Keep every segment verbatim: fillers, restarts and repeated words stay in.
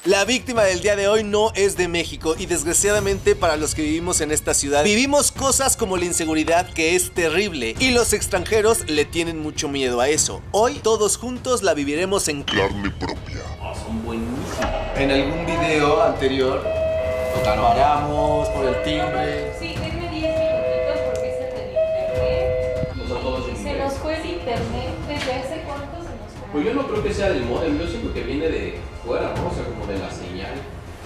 La víctima del día de hoy no es de México y desgraciadamente para los que vivimos en esta ciudad vivimos cosas como la inseguridad, que es terrible, y los extranjeros le tienen mucho miedo a eso. Hoy todos juntos la viviremos en carne propia. Oh, son buenísimos. En algún video anterior paramos por el timbre. Sí, denme diez minutitos porque es el del internet. O sea, todos en Se inglés. nos fue el internet. ¿Desde hace cuánto se nos fue? Pues yo no creo que sea del modem, yo siento que viene de fuera, ¿no? O sea, como de la señal.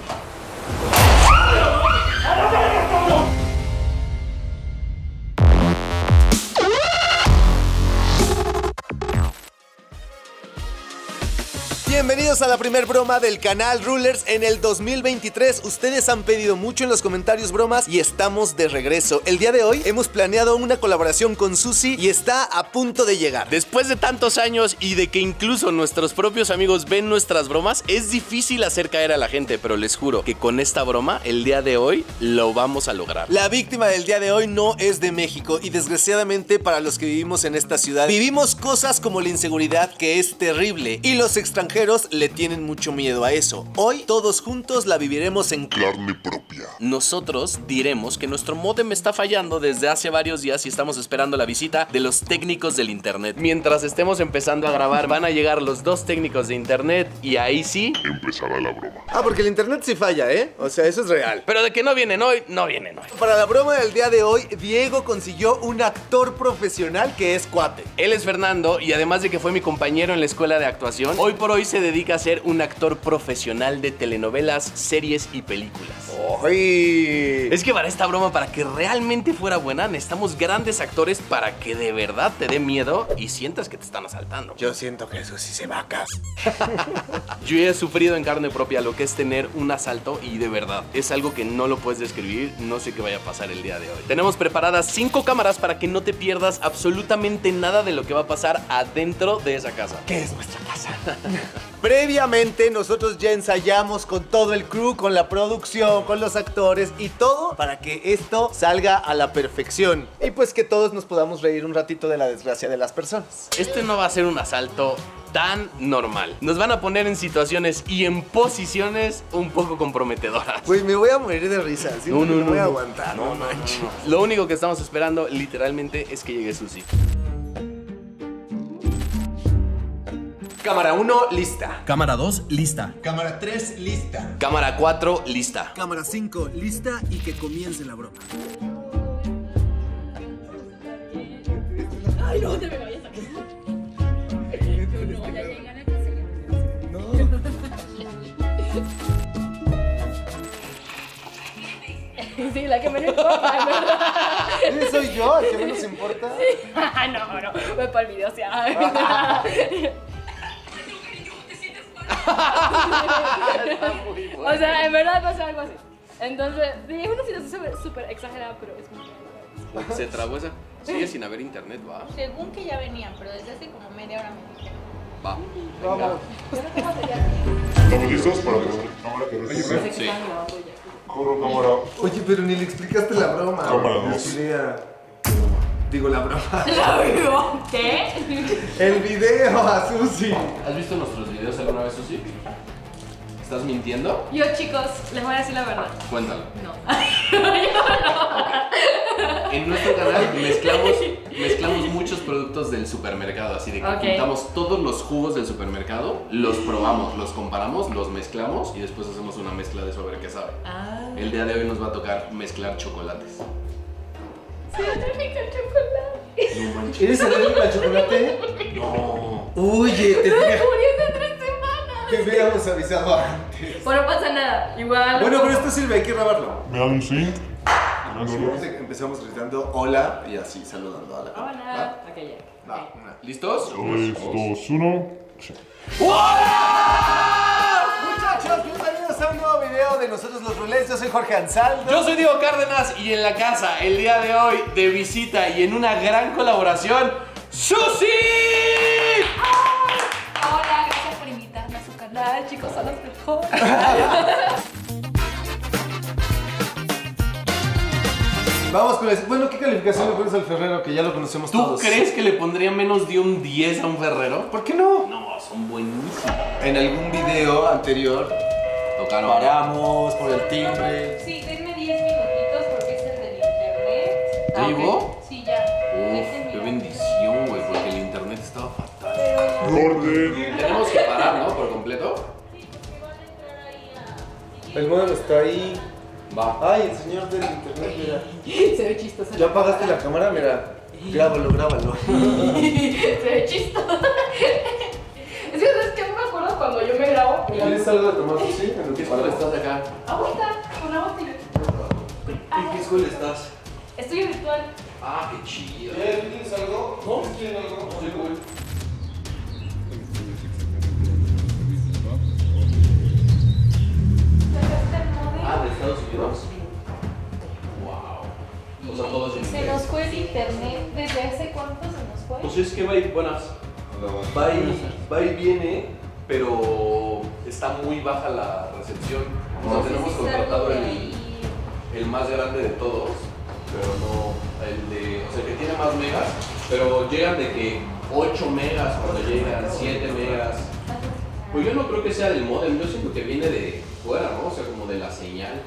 Bienvenidos a la primer broma del canal Rulers en el dos mil veintitrés. Ustedes han pedido mucho en los comentarios bromas y estamos de regreso. El día de hoy hemos planeado una colaboración con Susi y está a punto de llegar. Después de tantos años y de que incluso nuestros propios amigos ven nuestras bromas, es difícil hacer caer a la gente, pero les juro que con esta broma, el día de hoy, lo vamos a lograr. La víctima del día de hoy no es de México y desgraciadamente para los que vivimos en esta ciudad vivimos cosas como la inseguridad, que es terrible, y los extranjeros le tienen mucho miedo a eso. Hoy todos juntos la viviremos en carne propia. Nosotros diremos que nuestro módem está fallando desde hace varios días y estamos esperando la visita de los técnicos del internet. Mientras estemos empezando a grabar, van a llegar los dos técnicos de internet y ahí sí empezará la broma. Ah, porque el internet sí falla, ¿eh? O sea, eso es real. Pero de que no vienen hoy, no vienen hoy. Para la broma del día de hoy, Diego consiguió un actor profesional que es cuate. Él es Fernando y además de que fue mi compañero en la escuela de actuación, hoy por hoy se dedica a ser un actor profesional de telenovelas, series y películas. ¡Ay! Es que para esta broma, para que realmente fuera buena, necesitamos grandes actores para que de verdad te dé miedo y sientas que te están asaltando. Yo siento que eso sí se va a casa. Yo he sufrido en carne propia lo que es tener un asalto y de verdad es algo que no lo puedes describir. No sé qué vaya a pasar el día de hoy. Tenemos preparadas cinco cámaras para que no te pierdas absolutamente nada de lo que va a pasar adentro de esa casa. ¿Qué es nuestra casa? Previamente nosotros ya ensayamos con todo el crew, con la producción, con los actores y todo para que esto salga a la perfección. Y pues que todos nos podamos reír un ratito de la desgracia de las personas. Este no va a ser un asalto tan normal. Nos van a poner en situaciones y en posiciones un poco comprometedoras. Pues me voy a morir de risa, ¿sí? No, no, no, no, voy a no. aguantar. No, no, no, no. Lo único que estamos esperando literalmente es que llegue Susi. Cámara uno, lista. Cámara dos, lista. Cámara tres, lista. Cámara cuatro, lista. Cámara cinco, lista y que comience la broma. Ay, no te me vayas a quedar. No, ya llegan a casa. Sí, la que menos importa, ¿verdad? ¿Ese soy yo? ¿El que menos importa? No, no, voy para el video, o sea. O sea, en verdad pasa algo así. Entonces, sí, es una situación súper exagerada, pero es muy... Se trabó esa. Sigue sin haber internet, va. Según que ya venían, pero desde hace como media hora me dijeron. Va. Vamos. Yo no tengo sería. ¿Estamos listos para la cámara que recibe? Sí. Corro cámara. Oye, pero ni le explicaste la broma. Cámara güey. dos. Decía- Digo, la broma. ¿Qué? El video a Susi. ¿Has visto nuestros videos alguna vez, Susi? ¿Estás mintiendo? Yo, chicos, les voy a decir la verdad. Cuéntalo. No. En nuestro canal mezclamos, mezclamos muchos productos del supermercado, así de que Ok. juntamos todos los jugos del supermercado, los probamos, los comparamos, los mezclamos y después hacemos una mezcla de eso a ver qué sabe. Ah. El día de hoy nos va a tocar mezclar chocolates. Se va a tener que chocolate. No manches. ¿Eres alérgico al chocolate? No. Oye, te, Murió de tres semanas. te hubiéramos avisado antes. Bueno, no pasa nada. Igual. Bueno, pero esto sirve, hay que grabarlo. ¿Me dan un swing? Empezamos, empezamos gritando hola y así saludando a la cámara. Hola. Ok, ya. Va, Ok. una. ¿Listos? tres, dos, uno. Muchachos, bienvenidos a un nuevo video de Nosotros los Rulers. Yo soy Jorge Ansaldo. Yo soy Diego Cárdenas y en la casa el día de hoy de visita y en una gran colaboración, ¡Susi! Hola, gracias por invitarme a su canal. Chicos, son los mejores. Vamos con el... Bueno, ¿qué calificación le pones al Ferrero? Que ya lo conocemos ¿Tú todos. crees que le pondría menos de un diez a un Ferrero? ¿Por qué no? No, son buenísimos. En algún video anterior Tocaron. Paramos por el timbre. Sí, denme diez minutitos porque es el del internet. ¿Ya llegó? Sí, ya. Uf, Déjenme qué ir. bendición, güey, porque el internet estaba fatal. Orden. Tenemos que parar, ¿no? Por completo. El modelo está ahí. Va. Ay, el señor del internet, mira. Se ve chistoso. ¿Ya apagaste la cámara? Mira. Grábalo, grábalo. Se ve chistoso. Es que, ¿sabes qué? Me acuerdo cuando yo me grabo. ¿Tienes algo de tomar? Sí, en ¿Qué escuela estás acá? Agüita, con agua tibia. ¿En qué escuela estás? Estudio virtual. Ah, qué chido. ¿Tienes algo? ¿No? ¿Tienes algo? Sí, güey. Ah, de Estados Unidos. Wow. O sea, todos en Se inglés. nos fue el internet. ¿Desde hace cuánto se nos fue? Pues es que va y, buenas. Va y, va y viene, pero está muy baja la recepción. O sea, tenemos contratado el, el más grande de todos, pero no el de, o sea, el que tiene más megas, pero llegan de que ocho megas cuando llegan, siete megas. Pues yo no creo que sea del modem, yo siento que viene de fuera, ¿no? O sea, como de la señal.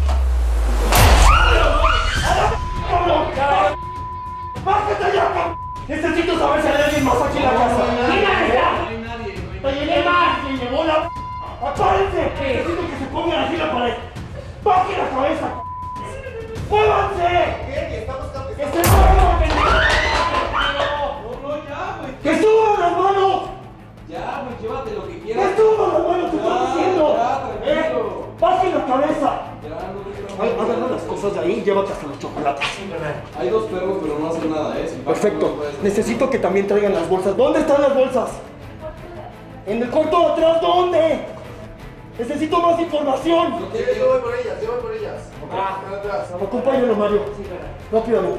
¡Bájate ya, c***! Necesito saber si hay alguien más aquí en la casa. ¿Quién es esa? No hay nadie, no hay ¡Te llevé más! ¡Me llevó la... ¡Apárense! Necesito que se pongan así en la pared. ¡Bajen la cabeza, c***! ¡Muévanse! ¿Qué? Estamos ¡Que se muevan, pendejo! No, no, ya, güey. ¡Que suban las manos! Ya, güey, llévate lo que ¡Que quieras. suban las manos! ¡Te estoy Ya, diciendo! ya, tranquilo. ¡Eh! ¡Bajen la cabeza! Ya, no quiero. Ay, agarra las cosas de ahí, llévate hasta los chocolates. Hay dos perros, pero no hacen nada, ¿eh? Si pasa, no Perfecto. puedes- Necesito que también traigan las bolsas. ¿Dónde están las bolsas? En el cuarto de atrás, ¿dónde? Necesito más información. Yo voy por ellas, yo voy por ellas. Ah. Atrás. Acompáñalo, Mario. Rápidamente.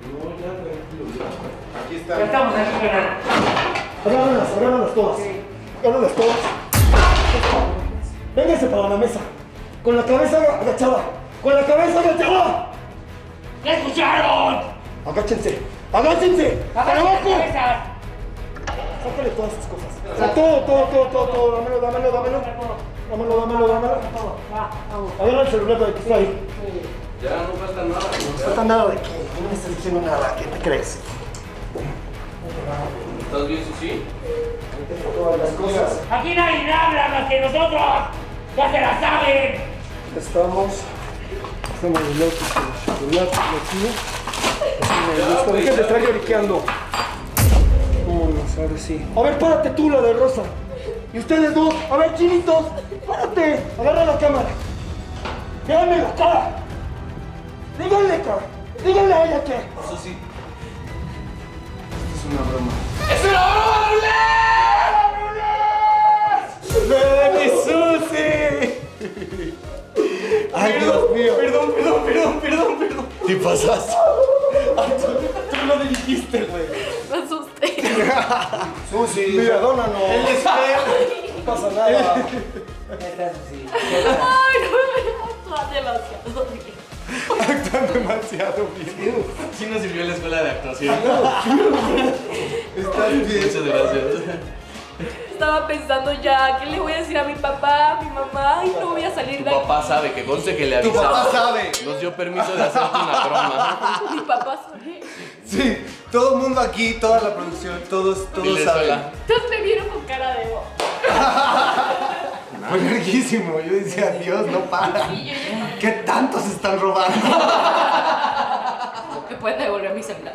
Aquí está. estamos aquí, carnal. Agárralas, agárralas todas. Agárralas todas. Vénganse para la mesa. Con la cabeza agachada. Con la cabeza agachada. ¿Qué escucharon? Agáchense. Agáchense. Para abajo. Sácale todas esas cosas. O sea, todo, todo, todo, todo, todo. Dámelo, dámelo, dámelo. Dámelo, dámelo, dámelo. Agarra el celular de que está ahí. Ya no falta nada. No falta nada de que no me estás diciendo nada. ¿Qué te crees? ¿Estás bien, Susi? Todas las cosas. Aquí nadie habla más que nosotros. Ya se la saben. Estamos. Estamos locos con el chocolate aquí. Así me gusta. Dejen de estar lloriqueando. Vámonos, ahora sí. A ver, párate tú, la de rosa. Y ustedes dos. A ver, chinitos. Párate. Agarra la cámara. Díganme la cara. Díganle, cara. Díganle a ella que. Susi. Esto es una broma. ¡Es una broma, ¡Ven, Susi! Ay, Dios mío. Perdón, perdón, perdón, perdón, perdón. ¿Qué pasaste? Ay, tú, tú lo dijiste, güey. Me asusté. Susi. Perdónanos. Él es feo. No pasa nada. Ay, no me actúa demasiado bien. Actúan demasiado bien. Sí nos sirvió la escuela de actuación. Estás bien. Muchas gracias. Estaba pensando ya, ¿qué le voy a decir a mi papá, a mi mamá? Ay, no voy a salir Tu de aquí. papá sabe, que conste que le Tu avisamos. papá sabe. Nos dio permiso de hacerte una broma. Mi papá sabe. Sí, todo el mundo aquí, toda la producción, todos, todos Dile saben. sola. Entonces me vieron con cara de... "Oh". Fue larguísimo. Yo decía, Dios, no para. Y yo ya ¿Qué tanto se están robando? me pueden devolver mi celular.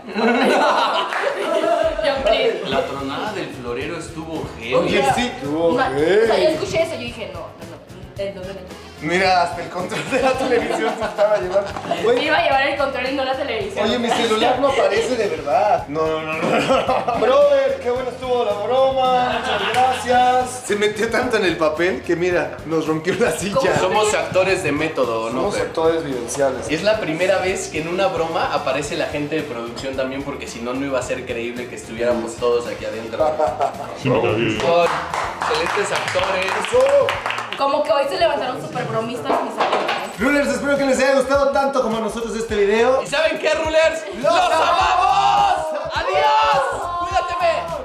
Yo please. La tronada del florero estuvo heavy. Oye, sí. Ma- O sea, yo escuché eso y yo dije, no, no, no. ¿En dónde me Mira, hasta el control de la televisión se estaba llevando. Güey, iba a llevar el control y no la televisión? oye, mi celular no aparece de verdad. No, no, no, no. Brother, qué buena estuvo la broma. Muchas gracias. Se metió tanto en el papel que mira, nos rompió la silla. ¿Cómo? Somos actores de método, ¿no? Somos Fer? actores vivenciales. Es la primera vez que en una broma aparece la gente de producción también, porque si no, no iba a ser creíble que estuviéramos todos aquí adentro. Sí, me cagué. Son excelentes actores. Como que hoy se levantaron súper bromistas mis amigos. Rulers, espero que les haya gustado tanto como a nosotros este video. ¿Y saben qué, Rulers? ¡Los amamos! ¡Adiós! ¡Cuídateme!